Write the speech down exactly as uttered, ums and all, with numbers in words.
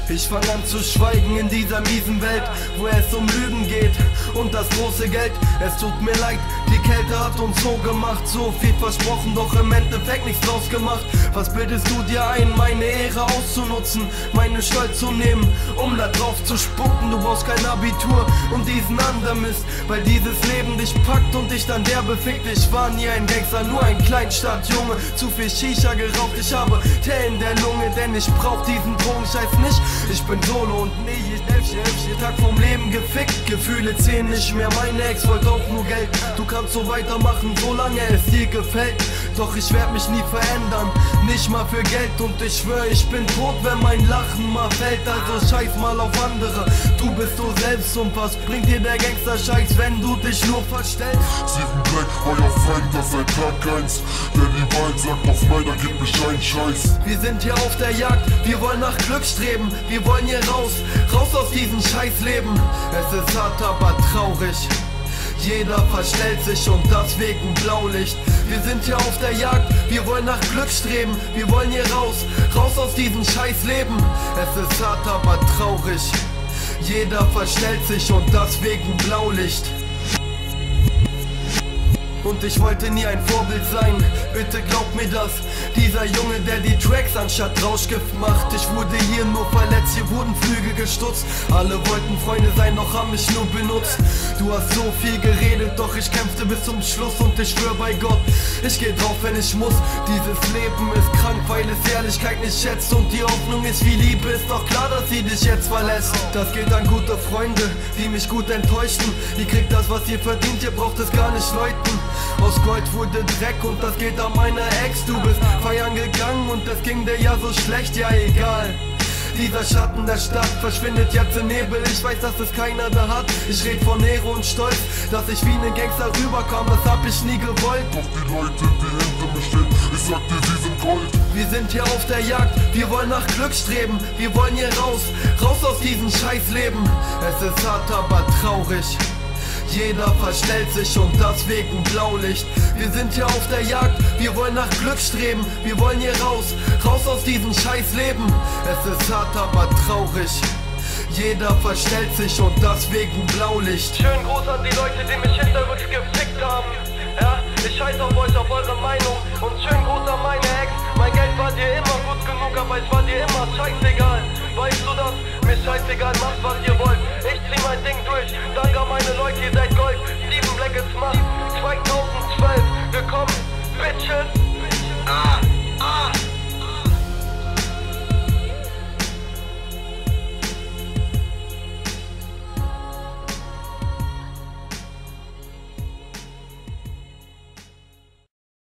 Ich fang an zu schweigen in dieser miesen Welt, wo es um Lügen geht und das große Geld. Es tut mir leid, die Kälte hat uns so gemacht, so viel versprochen, doch im Endeffekt nichts draus gemacht. Was bildest du dir ein, meine Ehre auszunutzen, meinen Stolz zu nehmen, um da drauf zu spucken? Du brauchst kein Abitur und diesen anderen Mist, weil dieses Leben dich packt und dich dann derbe fickt. Ich war nie ein Gangster, nur ein Kleinstadtjunge, zu viel Shisha geraucht, ich habe Tee in der Lunge, denn ich brauch diesen Drogenscheiß nicht. Ich bin solo und nie jeden Tag vom Leben gefickt. Gefühle zählen nicht mehr, meine Ex wollte auch nur Geld. Du kannst so weitermachen, solange es dir gefällt. Doch ich werd mich nie verändern, nicht mal für Geld. Und ich schwör, ich bin tot, wenn mein Lachen mal fällt. Also scheiß mal auf andere, du bist du selbst. Und was bringt dir der Gangster-Scheiß, wenn du dich nur verstellst? Sieben Black, euer Feind, das seit Tag eins. Der die Wahrheit sagt, auf meiner gibt mich ein Scheiß. Wir sind hier auf der Jagd, wir wollen nach Glück streben. Wir wollen hier raus, raus aus diesem Scheißleben. Es ist hart, aber traurig. Jeder verstellt sich und das wegen Blaulicht. Wir sind hier auf der Jagd, wir wollen nach Glück streben. Wir wollen hier raus, raus aus diesem Scheißleben. Es ist hart, aber traurig. Jeder verstellt sich und das wegen Blaulicht. Und ich wollte nie ein Vorbild sein, bitte glaub mir das. Dieser Junge, der die Tracks anstatt Rauschgift macht. Ich wurde hier nur verletzt, hier wurden Flügel gestutzt. Alle wollten Freunde sein, doch haben mich nur benutzt. Du hast so viel geredet, doch ich kämpfte bis zum Schluss. Und ich schwör bei Gott, ich geh drauf, wenn ich muss. Dieses Leben ist krank, weil es Ehrlichkeit nicht schätzt. Und die Hoffnung ist wie Liebe, ist doch klar, dass sie dich jetzt verlässt. Das geht an gute Freunde, die mich gut enttäuschten. Ihr kriegt das, was ihr verdient, ihr braucht es gar nicht läuten. Aus Gold wurde Dreck und das geht an meiner Ex. Du bist feiern gegangen und es ging dir ja so schlecht, ja egal. Dieser Schatten der Stadt verschwindet jetzt im Nebel. Ich weiß, dass es keiner da hat. Ich red von Ehre und Stolz, dass ich wie ein Gangster rüberkomme. Das hab ich nie gewollt. Doch die Leute, die hinter mir stehen, ich sag dir, sie sind Gold. Wir sind hier auf der Jagd, wir wollen nach Glück streben. Wir wollen hier raus, raus aus diesem Scheißleben. Es ist hart, aber traurig. Jeder verstellt sich und das wegen Blaulicht. Wir sind hier auf der Jagd, wir wollen nach Glück streben. Wir wollen hier raus, raus aus diesem Scheißleben. Es ist hart, aber traurig. Jeder verstellt sich und das wegen Blaulicht. Schönen Gruß an die Leute, die mich hinterrücks gefickt haben. Ja, ich scheiß auf euch, auf eure Meinung. Und schönen Gruß an meine Ex. Mein Geld war dir immer gut genug, aber es war dir immer scheißegal. Weißt du das? Mir scheißegal, macht was ihr wollt. Ich